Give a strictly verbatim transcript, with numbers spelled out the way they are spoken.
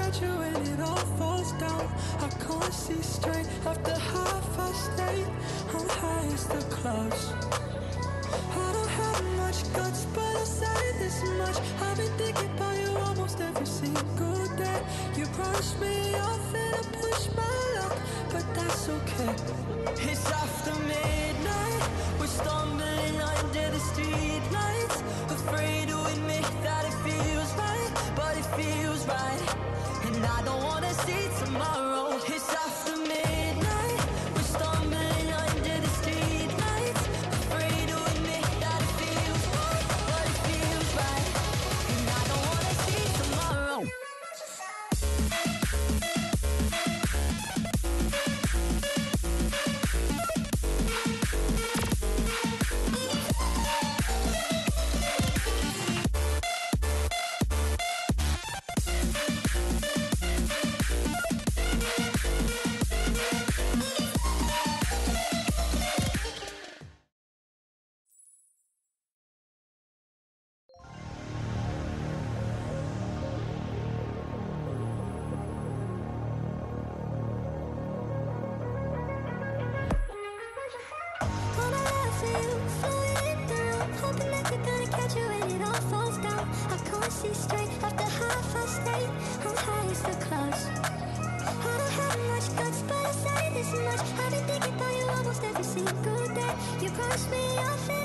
catch you when it all falls down. I can't see straight after half past eight. I'm high as the clouds. I don't have much guts, but I'll say this much: I've been thinking about you almost every single day. You brush me off and I push my luck, but that's okay. It's after midnight, we're stumbling under the street lights, afraid to admit that it feels right, but it feels right. And I don't wanna see tomorrow. It's after midnight, we're stumbling under the street lights, afraid to admit that it feels right, but it feels right. And I don't wanna see tomorrow. I've been thinking about you almost every single day. You brush me off and